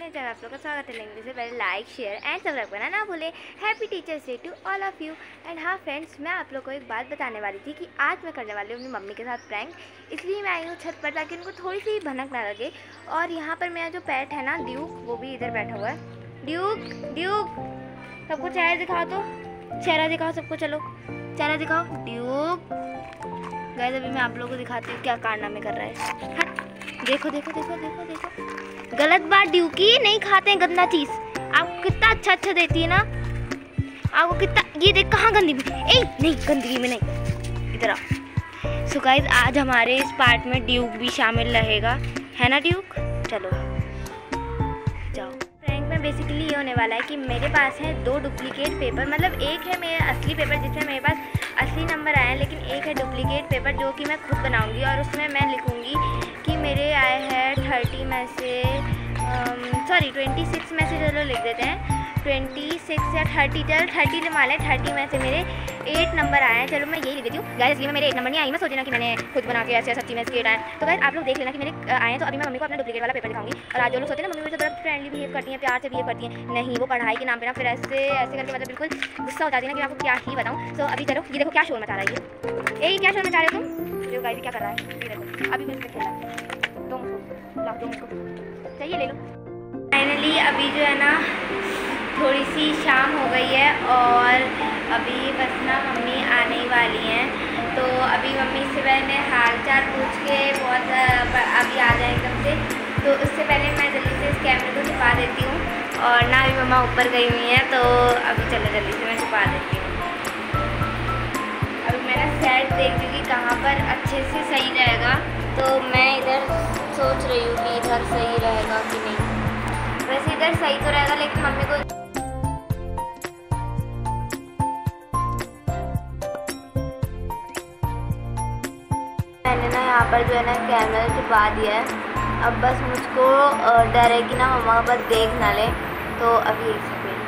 मेरे चैनल आप लोग का स्वागत है। लिंक से पहले लाइक शेयर एंड सब्सक्राइब करना ना भूलें। Happy teachers day to all of you. And हाँ फ्रेंड्स, मैं आप लोग को एक बात बताने वाली थी कि आज मैं करने वाली हूँ अपनी मम्मी के साथ प्रैंक। इसलिए मैं आई हूँ छत पर ताकि उनको थोड़ी सी भनक ना लगे। और यहाँ पर मेरा जो पेट है ना ड्यूक, वो भी इधर बैठा हुआ है। ड्यूक ड्यूक सबको चेहरा दिखाओ, तो चेहरा दिखाओ सबको, चलो चेहरा दिखाओ ड्यूक। गाइस अभी मैं आप लोगों को दिखाती हूँ क्या कारनामे कर रहा है। हट, देखो देखो देखो देखो देखो, गलत बात ड्यूकी, नहीं खाते हैं गंदा चीज। आपको कितना अच्छा अच्छा देती है ना, आपको कितना, ये देख कहाँ गंदी में, ए नहीं गंदगी में नहीं, इधर आओ। सो गाइस आज हमारे इस पार्ट में ड्यूक भी शामिल रहेगा, है ना ड्यूक? चलो जाओ। प्रैंक में बेसिकली ये होने वाला है कि मेरे पास है 2 डुप्लीकेट पेपर, मतलब एक है मेरा असली पेपर जिसमें मेरे पास असली नंबर आए हैं, लेकिन एक है डुप्लीकेट पेपर जो कि मैं खुद बनाऊंगी और उसमें मैं लिखूंगी कि मेरे आए हैं 30 में से 26 में से, चलो लिख देते हैं 26 या 30, चलो 30 मान लें। 30 में से मेरे 8 नंबर आए हैं, चलो मैं यही लिख देती हूँ। गाइस इसलिए मेरे 8 नंबर नहीं आई, मैं सोची ना कि मैंने खुद बना के ऐसे सच्ची में इसके 8 आए। तो गाइस आप लोग देख लेना कि मेरे आए हैं। तो अभी मैं मम्मी को अपना डुप्लीकेट वाला पेपर दिखाऊंगी। और आज जो लोग सोचते हैं ना मम्मी मेरे से बड़ा फ्रेंडली बिहेव करती हैं, प्यार से बिहेव करती हैं, नहीं, वो पढ़ाई के नाम पे ना फिर ऐसे ऐसे करके मतलब बिल्कुल गुस्सा हो जाती है ना कि आपको क्या ही बताऊँ। सो अभी चलो, ये देखो क्या शोर मचा रहा है ये क्या शोर मचा रहे हो तुम? जो गाइस क्या कर रहा है ये देखो, अभी मुझसे खेला तुम चाहिए ले लो। फाइनली अभी जो है ना थोड़ी सी शाम हो गई है और अभी बस ना मम्मी आने ही वाली हैं। तो अभी मम्मी से मैंने हाल चाल पूछ के बहुत अभी आ जाए एकदम से, तो उससे पहले मैं जल्दी से इस कैमरे को छुपा देती हूँ। और ना अभी मम्मा ऊपर गई हुई हैं, तो अभी चलो जल्दी से मैं छुपा देती हूँ। अभी मैं ना सेट देख रही कि कहाँ पर अच्छे से सही रहेगा, तो मैं इधर सोच रही हूँ कि इधर सही रहेगा कि नहीं। वैसे इधर सही तो रहेगा, लेकिन मम्मी को मैंने ना यहाँ पर जो है ना कैमरा छुपा दिया है। अब बस मुझको डर है कि ना मम्मा बस देख ना ले, तो अभी एक सेकेंड।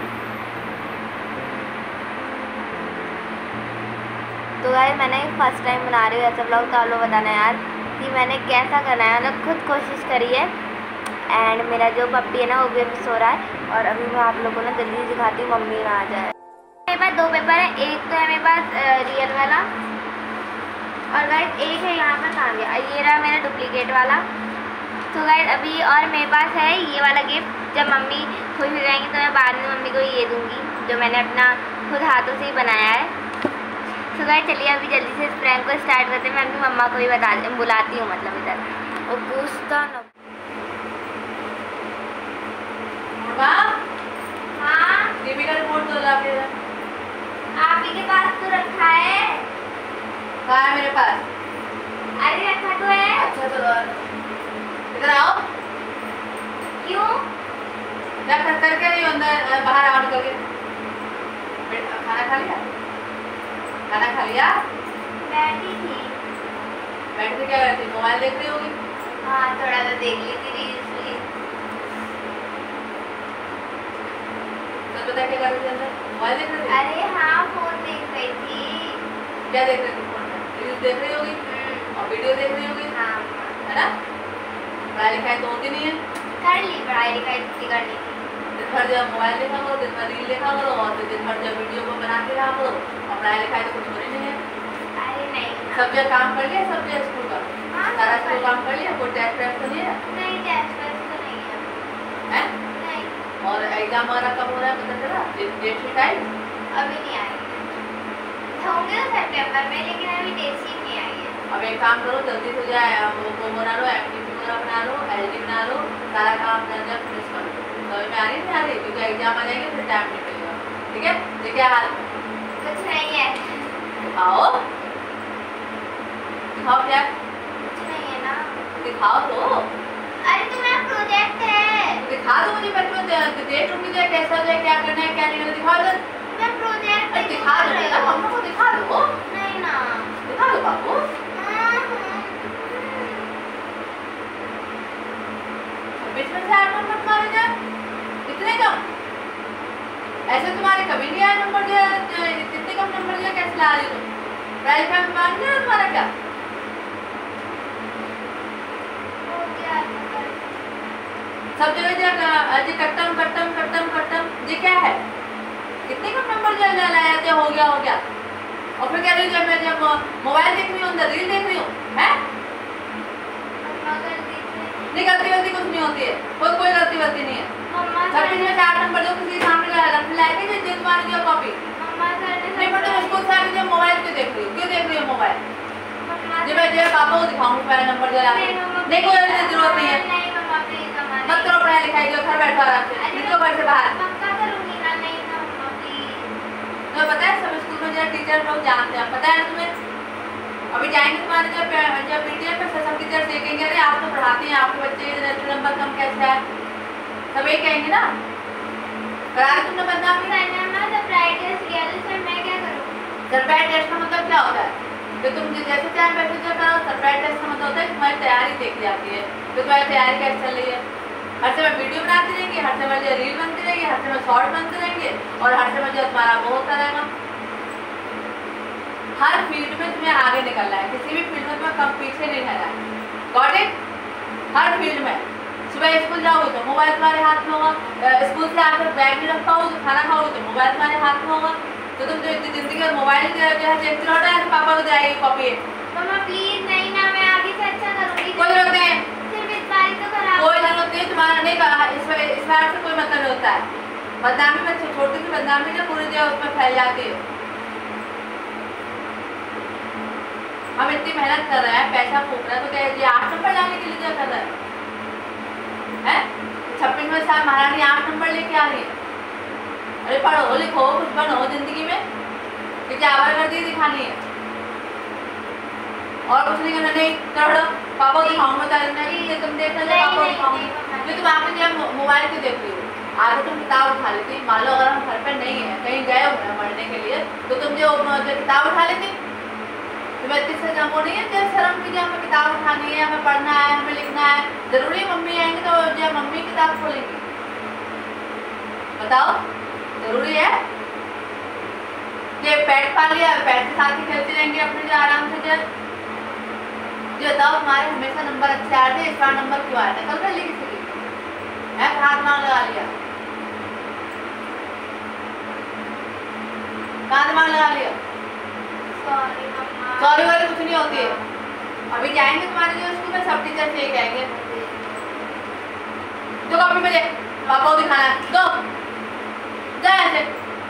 तो गाइस मैंने फर्स्ट टाइम बना रही हूँ ऐसा ब्लॉग, तो आप लोग बताना यार कि मैंने कैसा करना है। मतलब खुद कोशिश करी है। एंड मेरा जो पप्पी है ना वो भी अभी सो रहा है। और अभी मैं आप लोगों को ना जल्दी दिखाती हूँ मम्मी ना आ जाए। मेरे पास 2 पेपर है, एक तो है मेरे पास रियल वाला, और गाइस एक है यहाँ पर कहाँ गया, ये रहा मेरा डुप्लीकेट वाला। तो गाइस अभी और मेरे पास है ये वाला गिफ्ट। जब मम्मी खुश हो जाएंगी तो मैं बाद में मम्मी को ये दूँगी जो मैंने अपना खुद हाथों से ही बनाया है। तो गाइस चलिए अभी जल्दी से इस प्रैंक को स्टार्ट करते हैं। मैं अपनी मम्मा को भी बुलाती हूँ, मतलब इधर वो पूछता ना। हाँ टीवी का रिमोट तो ला के आप ही के पास तो रखा है। कहाँ है मेरे पास? अरे रखा तो है। अच्छा चलो इधर आओ। क्यों? क्या करके नहीं अंदर बाहर आउट करके खाना खा लिया? खाना खा लिया? बैठी थी। बैठ के क्या करती? मोबाइल देख रही होगी। हाँ थोड़ा तो देख ली थी रील्स। तो बता क्या कर रही थी अंदर? मोबाइल देख रही थी? अरे हाँ फोन देख रही थी। क्या देख रही थी? फोन में रील्स देख रही होगी और वीडियो देख रही होगी, हाँ है ना? पढ़ाई लिखाई तो होती नहीं है। कर ली पढ़ाई लिखाई, छुट्टी कर ली थी। दिन भर जब मोबाइल देखा करो, दिन भर रील देखा करो, और फिर दिन भर जब वीडियो को बना के रहा करो, और पढ़ाई लिखाई तो कुछ हो नहीं है। अरे नहीं सब जगह काम कर लिया, सब जगह स्कूल का सारा स्कूल काम कर लिया, कोई टेस्ट वेस्ट तो नहीं है? नहीं टेस्ट वेस्ट तो नहीं है। नहीं। और एग्जाम वगैरह कब हो रहा है पता चला? डेट शीट आई? अभी नहीं आई, होंगे तो सितंबर में, लेकिन अभी डेट शीट नहीं आई है। अब एक काम करो, जल्दी से जाए वो बना लो, एक्टिविटी वगैरह बना लो, एलडी बना लो, सारा काम अपना जब फिनिश कर लो। तो मैं आ रही क्योंकि एग्जाम आ जाएंगे फिर टाइम निकलेगा। ठीक है? तो क्या हाल? कुछ नहीं है। दिखाओ दिखाओ क्या? कुछ नहीं है ना। दिखाओ तो। अरे तुम्हारा प्रोजेक्ट है। दिखा दो मुझे, पहले देख लूँगी जो कैसा जो है, क्या करना है क्या नहीं करना, दिखा दो। मैं प्रोजेक्ट दिखा दो ना, मम्मा को दिखा दो। नहीं ना, दिखा दो बाबू। बीच में से आया नंबर तुम्हारे जाए इतने कम? ऐसे तुम्हारे कभी नहीं आया नंबर, जो इतने कम नंबर जो कैसे ला रही हो तुम? पढ़ाई लिखाई में मान गया तुम्हारा क्या? सब जगह जी कट्टम कट्टम कट्टम कट्टम, ये क्या है? कितने कम नंबर जो लाया थे, हो गया। और फिर कह रही हूँ जब मैं जब मोबाइल देख रही हूँ, अंदर रील देख रही हूँ, है नहीं गलती वलती कुछ नहीं होती है, कोई गलती वलती नहीं है। 26 में से 8 नंबर जो किसी सामने रख लाएगी जो तुम्हारी जो कॉपी नहीं, पर तुम स्कूल से आके जब मोबाइल क्यों देख रही हो मोबाइल? जब मैं जो पापा को दिखाऊंगी पहला नंबर जो लाके, नहीं कोई जरूरत नहीं है, मत करो पढ़ाई लिखाई, जो घर बैठो आराम से, निकलो घर से बाहर। तो पता है सब स्कूल में जो टीचर लोग जानते हैं, पता है तुम्हें? अभी जाएंगे तुम्हारे जब पीटीएम में सब टीचर देखेंगे, अरे आप तो पढ़ाते हैं, आपके बच्चे नंबर कम कैसे है, सब ये कहेंगे ना। करा रहे तुमने बदनामी? सरप्राइज टेस्ट का मतलब क्या होता है? तो तुम जैसे चाहे वैसे जो करो। सरप्राइज टेस्ट का मतलब होता है कि तुम्हारी तैयारी देखी जाती है, तो तुम्हारी तैयारी कैसे चल रही है। हर समय वीडियो बनाती रहेंगे, हर समय जो रील बनती रहेगी, हर समय शॉर्ट बनते रहेंगे, और हर समय जो तुम्हारा वो होता रहेगा। हर फील्ड में तुम्हें आगे निकलना है, किसी भी फील्ड में तुम्हें कम पीछे नहीं रहना है। Got it? हर फील्ड में सुबह स्कूल जाओगे तो मोबाइल तुम्हारे हाथ में होगा, स्कूल से आकर बैग नहीं रख पाओगे, खाना खाओगे तो मोबाइल तुम्हारे हाथ में होगा। तो तुम जो इतनी जिंदगी में मोबाइल जो है देखते रहो ना, तो पापा को दे आएगी कॉपी। प्लीज नहीं ना, मैं आगे से अच्छा करूंगी। कोई जरूरत नहीं है, सिर्फ इस बारी तो खराब। कोई जरूरत नहीं, तुम्हारा नहीं कहा, इस बार से कोई मतलब नहीं होता है। बदनामी में छोटी सी बदनामी जो पूरी जो उसमें फैल जाती है। हम इतनी मेहनत कर रहे हैं, पैसा फूक रहे हैं, तो क्या ये 8 नंबर लाने के लिए क्या कर रहे हैं? 26 में साल महारानी 8 नंबर लेके आ रही है। अरे पढ़ो लिखो कुछ बनो जिंदगी में, कि क्या आवारगर्दी दिखानी है और कुछ नहीं करना। नहीं करो, पापा को दिखाऊंगा, तुम देख लो, पापा को दिखाऊंगा। जो तुम आके जो मोबाइल क्यों देख रही हो? आगे तुम किताब उठा लेती, मान लो अगर हम घर पर नहीं है, कहीं गए हो पढ़ने के लिए, तो तुम जो किताब उठा लेती। तुम्हें इतनी से वो नहीं है जब शर्म की, जो हमें किताब उठानी है, हमें पढ़ना है, हमें लिखना है। जरूरी मम्मी आएंगे तो जब मम्मी किताब खोलेंगी, बताओ जरूरी है? ये पेट पाल लिया, पेट के साथ ही खेलती रहेंगे अपने जो आराम से। जो बताओ तुम्हारे हमेशा नंबर अच्छे आ रहे थे, इस बार नंबर क्यों आया था? कल कर ली किसी की है, हाथ मांग लगा लिया, कहाँ दिमाग लगा लिया? सॉरी वाली कुछ नहीं होती है। अभी जाएंगे तुम्हारे जो स्कूल में, सब टीचर से कहेंगे जो कॉपी में ले पापा को दिखाना है, दो जाओ ऐसे,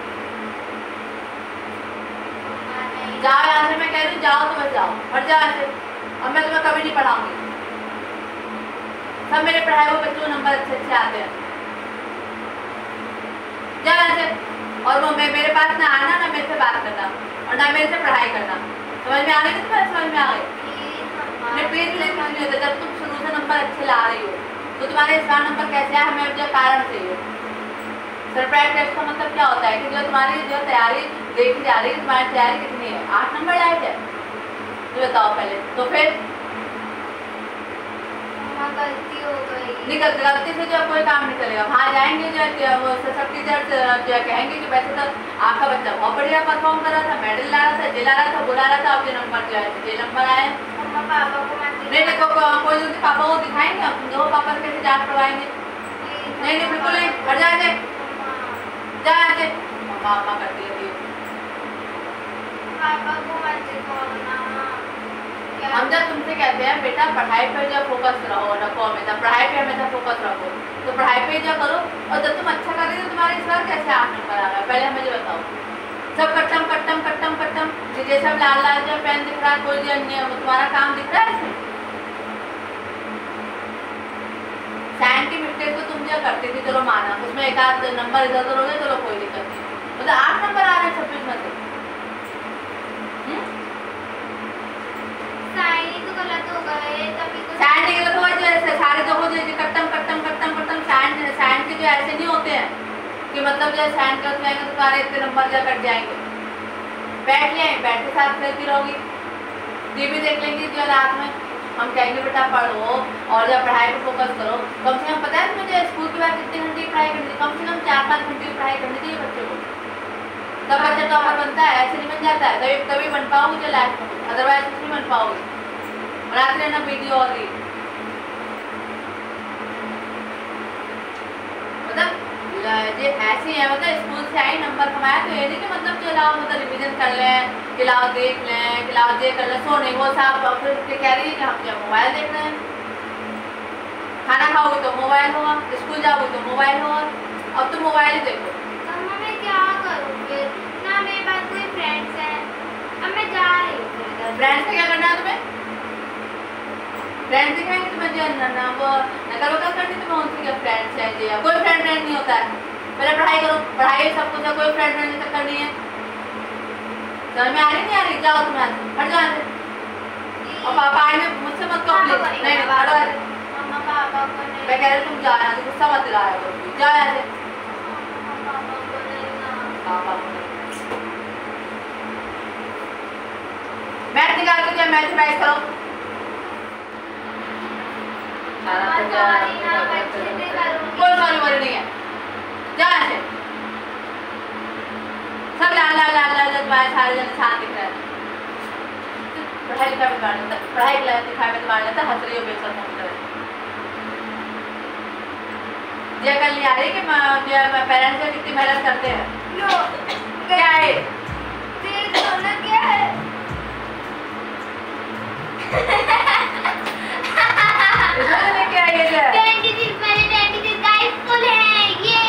जाओ यहाँ से। मैं कह रही हूँ जाओ तो बस जाओ, और जाओ ऐसे। अब मैं तुम्हें कभी नहीं पढ़ाऊंगी, सब मेरे पढ़ाए हुए बच्चों को नंबर अच्छे अच्छे आते हैं। जाओ ऐसे, और वो मेरे पास ना आना, ना मेरे से बात करना, और ना मेरे से पढ़ाई करना। समझ में आ गई? तुम्हारे समझ में आ गई? प्लीज प्लीज कुछ नहीं होता। जब तुम शुरू से नंबर अच्छे ला रही हो, तो तुम्हारे इस बार नंबर कैसे आए हमें जो कारण चाहिए। सरप्राइज टेस्ट का मतलब क्या होता है कि जो तुम्हारी जो तैयारी देखी जा रही है, तुम्हारी तैयारी कितनी है? 8 नंबर लाए थे, तो बताओ पहले। तो फिर गलती हो गई, निकल गलती से जो कोई काम नहीं चलेगा। वहाँ जाएंगे जो वो सब टीचर जो कहेंगे कि वैसे तो आपका बच्चा बहुत बढ़िया परफॉर्म कर रहा था, मेडल ला रहा था, जे ला रहा था, बुला रहा था, अब जो नंबर जो है जे नंबर आए। पापा को नहीं देखो कोई जल्दी पापा को दिखाएंगे, अब तुम दो पापा से कैसे जांच करवाएंगे? नहीं बिल्कुल नहीं, हट जाए जाए मम्मा अम्मा करती है। पापा को हम जब तुमसे कहते हैं बेटा पढ़ाई पर जो फोकस रहो, रखो हमेशा पढ़ाई पे हमेशा फोकस रखो, तो पढ़ाई पे जो करो। और जब तुम अच्छा कर रही हो तो तुम्हारे इस बार कैसे 8 नंबर आ रहा है? पहले हमें जो बताओ। सब कट्टम कट्टम कट्टम कट्टम, जैसे सब लाल लाल जो पेन दिख रहा है, कोई जो तुम्हारा काम दिख रहा है इसमें? साइन की मिस्टेक तो तुम जो करती थी, चलो माना, उसमें एक आध नंबर इधर उधर हो गए, चलो कोई दिक्कत नहीं। मतलब 8 नंबर आ रहे हैं 26 में से। तो गलत हो गए, तभी तो साइन नहीं गलत हुआ, जैसे सारे जो हो जो कट्टम कट्टम कट्टम कट्टम साइन के जो ऐसे नहीं होते हैं कि मतलब जो साइन करते जाएंगे तो तुम्हारे इतने नंबर जो कट जाएंगे। बैठ ले, बैठ के साथ खेलती रहोगी, टीवी देख लेंगी जो रात में। हम कहेंगे बेटा पढ़ो और जब पढ़ाई पर फोकस करो। कम से कम पता है मुझे स्कूल के बाद कितने घंटे की पढ़ाई करनी चाहिए? कम से कम 4-5 घंटे की पढ़ाई करनी चाहिए बच्चों को, तब बच्चा टॉपर बनता है। ऐसे नहीं बन जाता है, तभी बन पाओगे जो लाइफ में, अदरवाइज कुछ नहीं बन पाओगे। बनाते रहना वीडियो और रील। मतलब ये ऐसी है, मतलब स्कूल से आई नंबर कमाया तो ये नहीं कि मतलब कि लाओ मतलब रिवीजन कर लें, कि लाओ देख लें, कि लाओ ये कर लें, सो नहीं वो साहब फिर कह रही है कि हम जब मोबाइल देख रहे हैं, खाना खाओगे तो मोबाइल होगा, स्कूल जाओगे तो मोबाइल होगा, अब तो मोबाइल ही देखो। मम्मा मैं क्या करूँ फिर, ना मेरे पास कोई फ्रेंड्स हैं, अब मैं जा रही हूँ फिर। फ्रेंड्स से क्या करना है तुम्हें? फ्रेंड्स दिखाएंगे तुम्हें जो ना वो नकल वकल करनी, तुम्हें उनसे क्या फ्रेंड्स है जी, कोई फ्रेंड नहीं होता है। पहले पढ़ाई करो, पढ़ाई सब कुछ है, कोई फ्रेंड नहीं तक करनी है। समझ में आ रही नहीं आ रही? जाओ तुम्हें हट जाओ यहाँ से। और पापा आए मुझसे मत कहो प्लीज, नहीं नहीं हटो यहाँ से। मम्मा पापा को नहीं, मैं कह रही तुम जाओ यहाँ से, गुस्सा मत दिलाया करो, जाओ यहाँ से। पापा को नहीं ना। पापा को मैथ निकाल के दिया, मैथ रिवाइज करो। कोई सॉरी वॉरी नहीं है, जा ऐसे। सब लाल लाल लाल लाल तुम्हारे सारे जन शांत दिख रहे हैं। पढ़ाई लिखाई में मार लेता, पढ़ाई लिखाई में मार लेता, हंस रही हो बेचर फोन कर। ये कल नहीं आ रही कि पेरेंट्स जो कितनी मेहनत करते हैं। क्या है? देख लो ना क्या है। इसमें लेके आई है जो? 26 मैंने 26 गाइस फुल है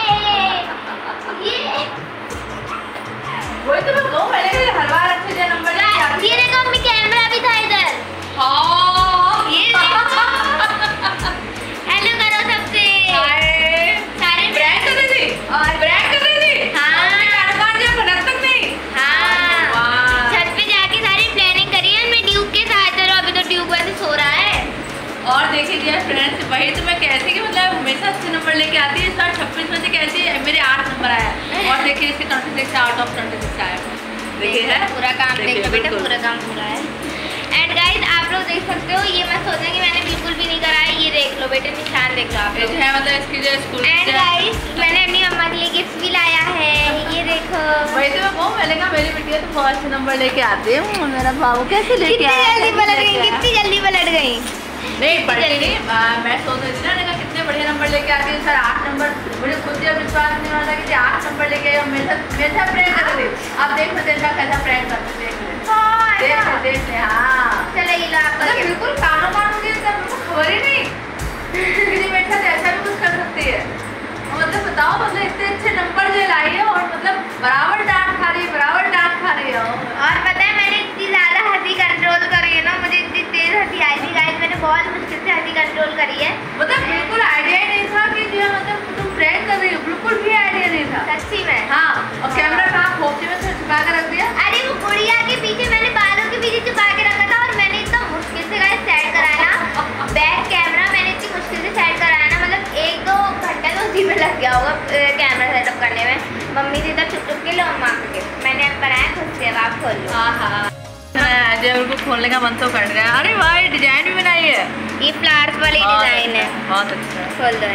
ये वही तो मैं दो पहले के हर बार अच्छे से नंबर लेके आती ये देखो मम्मी कैमरा भी था इधर। हाँ ये देखो हेलो करो सबसे। सारे ब्रैक कर रही थी और ब्रैक कर रही थी। हाँ कारोबार जो भनक तक नहीं। हाँ छत पे जाके सारी प्लानिंग करी है मैं ड्यूक के साथ। चलो अभी तो ड्यूक वैसे सो रहा है। और देखिए डियर फ्रेंड्स, वही तो मैं कहती कि मतलब हमेशा अच्छे नंबर लेके आती है। इस बार 26 में से कहती है मेरे 8 नंबर आया और देखिए इसके 26 आउट ऑफ 26 आया। देखिए है पूरा काम देखिए, देखो बेटा, बिल्कुल। पूरा काम पूरा है। एंड गाइस आप लोग देख सकते हो, ये मत सोचना कि मैंने बिल्कुल भी नहीं करा है। ये देख लो बेटे, निशान देख लो आप ये लोग। जो है मतलब इसकी जो स्कूल एंड गाइस मैंने अपनी मम्मा के लिए गिफ्ट भी लाया है, ये देखो। वही तो मैं वो मैंने कहा मेरी बिटिया तो फर्स्ट नंबर लेके आती है, मेरा बाबू कैसे लेके कितनी आया? जल्दी पलट गई, कितनी जल्दी पलट गई। नहीं पढ़ती नहीं, मैं सोच रही थी ना, मैंने कहा कितने बढ़िया नंबर लेके आती है सर। 8 नंबर, मुझे खुद जब विश्वास नहीं होता कि 8 नंबर लेके आई और मेरे साथ प्रैंक कर रही थी। अब देख सकते हैं कैसा प्रैंक करते, देख ले। हाँ चलो ये लो आपका मतलब gift। बिल्कुल कानों कानों की खबर ही नहीं कि मेरे साथ ऐसा भी कुछ कर सकती है। और मतलब बताओ, मतलब इतने अच्छे नंबर जो लाई है और मतलब बराबर डांट खा रही है, बराबर डांट खा रही है। और पता है मैंने इतनी ज़्यादा हंसी कंट्रोल करी है ना, मुझे इतनी तेज हंसी आई थी गाइस, मैंने बहुत मुश्किल से हंसी कंट्रोल करी है। मतलब बिल्कुल आइडिया ही नहीं था कि जो है मतलब तुम प्रैंक कर रही हो, बिल्कुल भी आइडिया नहीं था सच्ची में। हाँ। और कैमरा कहाँ खोपचे में से छुपा कर रख दिया? अरे वो गुड़िया के पीछे, मैंने बालों के पीछे छुपा के रखा था और मैंने इतना मुश्किल से गाइस सेट कराया ना, बैक कैमरा मैंने इतनी मुश्किल से सेट कराया ना, मतलब 1-2 घंटा तो उसी में लग गया होगा कैमरा सेटअप करने में। मम्मी से तब छुप के लो मम्मा के, मैंने अब बनाया खुद से, अब आप खोल लो। हाँ हाँ जब उनको खोलने का मन तो कर रहा है। अरे भाई डिजाइन भी बनाई है, ये फ्लावर्स वाली डिजाइन है, बहुत अच्छा। खोल दो।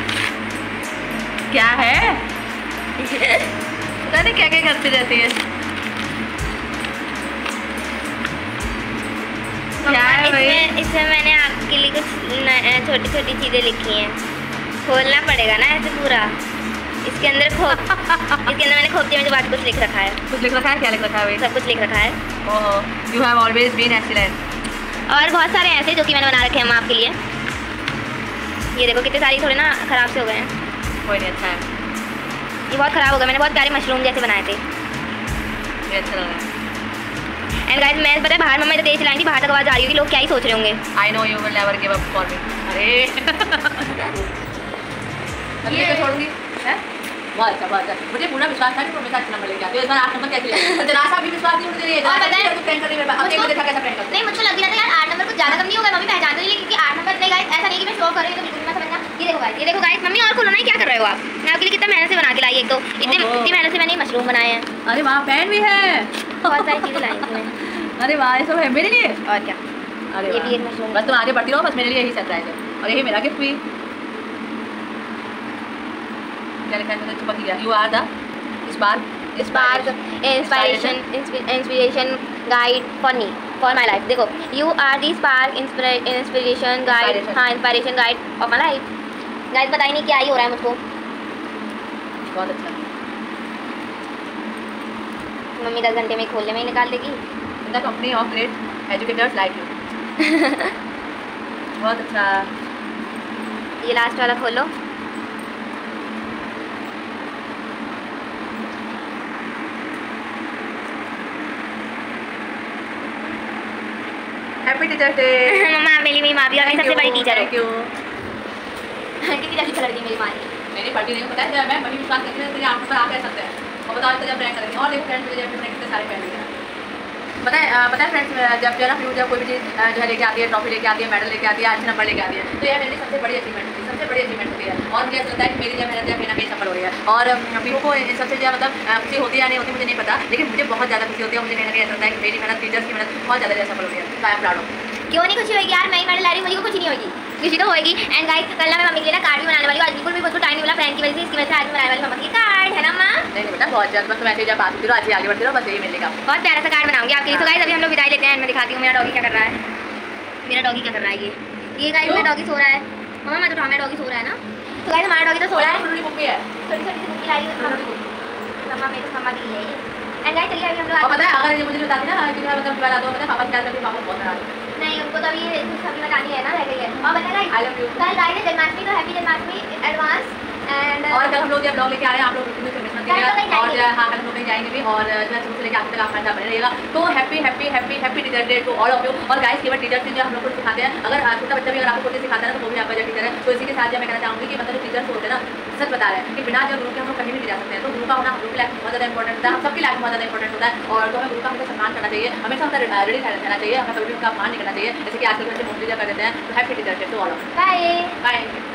क्या है पता नहीं क्या क्या करती रहती है। क्या है भाई? इसमें मैंने आपके लिए कुछ छोटी छोटी चीज़ें लिखी हैं, खोलना पड़ेगा ना ऐसे पूरा। इसके अंदर मैंने खोपचे में जो बात कुछ लिख रखा है। कुछ लिख रखा है? क्या लिख रखा है भाई? सब कुछ लिख रखा है। Oh you have always been excellent. और बहुत सारे ऐसे जो कि मैंने बना रखे हैं आपके लिए। ये देखो कितने सारे थोड़े ना ख़राब से हो गए हैं। कोई नहीं, अच्छा है। ये बहुत ख़राब हो गया, मैंने बहुत प्यारे मशरूम जैसे बनाए थे। ये अच्छा लग रहा है। एंड गाइस मैं पता है बाहर मम्मा इधर तेज चलाएंगी, बाहर तक आवाज़ आ रही होगी, लोग क्या ही सोच रहे होंगे। I know you will never give up for me. अरे ये छोड़ूंगी हैं? बहुत अच्छा। मुझे पूरा विश्वास था कि तुम मेरे साथ नंबर लेके आते हो। इस बार 8 नंबर कैसे लेके? तो जनासा भी विश्वास नहीं मुझे। और पता है तू प्रैंक कर रही है, अब देखो देखा कैसा प्रैंक करती है। नहीं मुझको लग रहा था यार 8 नंबर कुछ ज़्यादा कम नहीं होगा, मम्मी पहचान तो नहीं, क्योंकि 8 नंबर नहीं गाइस, ऐसा नहीं कि मैं शो कर रही हूँ तो बिल्कुल मत समझना। ये देखो गाइस, मम्मी और खोलो ना, क्या कर रहे हो आप? मैं आपके लिए कितना मेहनत से बना के लाई। एक तो इतनी मेहनत से मैंने मशरूम बनाए हैं। अरे वाह, पेन भी है, बहुत सारी चीज़ें लाई थी मैं। अरे वाह, ये सब है मेरे लिए। और क्या, अरे ये भी एक मशरूम। बस तुम आगे बढ़ती रहो, बस मेरे लिए यही सरप्राइज है। और यही मेरा गिफ्ट भी। क्या लिखा है? मुझे छुपा दिया। You are the spark inspiration guide for my life. देखो you are the spark inspiration guide. हाँ inspiration guide of my life. Guys पता ही नहीं क्या ही हो रहा है मुझको। बहुत अच्छा। मम्मी 10 घंटे में खोलने में ही निकाल देगी। The company of great educators like you. बहुत अच्छा। ये लास्ट वाला खोलो। Happy teacher day. मम्मा मेरी माँ भी और मेरी सबसे बड़ी टीचर थैंक यू। कितनी जल्दी पलट गई मेरी माँ। मेरी पढ़ती नहीं पता है, मैं बड़ी विश्वास करती हूँ तेरे आप पर आ कह सकते हैं। और बताओ तो जब प्रैंक करेंगे और देखो फ्रेंड्स मुझे अपने कितने सारे फ्रेंड लेके पता है फ्रेंड्स, जब जो ना फ्यू जब कोई भी चीज़ जो है लेके आती है, ट्रॉफी लेके आती है, मेडल लेके आती है, अच्छे नंबर लेके आती है, तो यह मेरी सबसे बड़ी अचीवमेंट होती है, सबसे बड़ी अचीवमेंट होती है। और मुझे ऐसा लगता है कि मेरी जो मेहनत है कहीं ना कहीं सफल हो रही है। और पीहू को इन सबसे जो मतलब खुशी होती है या नहीं होती मुझे नहीं पता, लेकिन मुझे बहुत ज़्यादा खुशी होती है। मुझे कहीं ना कहीं ऐसा लगता है कि मेरी मेहनत, टीचर्स की मेहनत बहुत ज़्यादा सफल हो रही है। I am proud of. क्यों नहीं खुशी होगी यार, मैं ही मेडल ला रही हूँ, मुझे को खुशी नहीं होगी। खुशी तो होगी। एंड गाइस कल ना मैं मम्मी के लिए ना कार्ड भी बनाने वाली हूँ। आज बिल्कुल भी मुझको टाइम नहीं मिला फ्रेंड की वजह से, इसकी वजह से आज बनाने वाली मम्मा की कार्ड है ना माँ। नहीं बेटा बहुत जल्द, बस तुम ऐसे जब आती रहो, आज आगे बढ़ती रहो, बस यही मिलेगा। बहुत प्यारा सा कार्ड बनाऊंगी आपके लिए। तो गाइस अभी हम लोग विदाई लेते हैं। मैं दिखाती हूँ मेरा डॉगी क्या कर रहा है। मेरा डॉगी क्या कर रहा है, ये गाइस मेरा डॉगी सो रहा है। मम्मा मैं तो मेरा डॉगी सो रहा है ना। तो गाइस हमारा डॉगी तो सो रहा है। छोटी बुक है, छोटी छोटी सी बुक्की लाई हुई है मम्मा मेरे को, मम्मा दी है ये। एंड गाइस चलिए अभी हम लोग और पता है अगर ये मुझे बताती ना कि मैं मतलब बता दो, पता है पापा क्या करती, पापा बहुत नाराज। नहीं उनको तो अभी कुछ अभी बतानी है ना, रह गई है। और बता गाइस आई लव यू। कल गाइस जन्माष्टमी, तो हैप्पी जन्माष्टमी एडवांस। एंड और कल हम लोग जब ब्लॉग लेके आ रहे हैं, आप लोग वीडियो से मिस मत करिएगा। और हाँ कल हम लोग कहीं जाएंगे भी, और जो है शुरू से लेकर आखिर तक आप हमारे साथ बने रहिएगा। तो happy happy happy happy teacher day to all of you. और गाइस केवल टीचर जो हम लोग को सिखाते हैं, अगर छोटा बच्चा भी अगर आपको कुछ सिखाता है ना तो वो भी आपका जो टीचर है। तो इसी के साथ जो मैं कहना चाहूँगी कि मतलब टीचर्स होते हैं ना, सच बता रहे हैं कि बिना जो गुरु के हम लोग कहीं भी नहीं जा सकते हैं। तो गुरु का होना हम लोग की लाइफ में बहुत ज़्यादा इंपॉर्टेंट होता है, हम सबकी लाइफ में बहुत ज़्यादा इंपॉर्टेंट होता है। और तो हमें गुरु का हमें सम्मान करना चाहिए, हमेशा उनका रेडी रहना चाहिए, हमें कभी भी उनका अपमान नहीं करना चाहिए, जैसे कि आजकल बच्चे मोस्टली कर देते हैं। तो happy teacher day to all of you. Bye bye.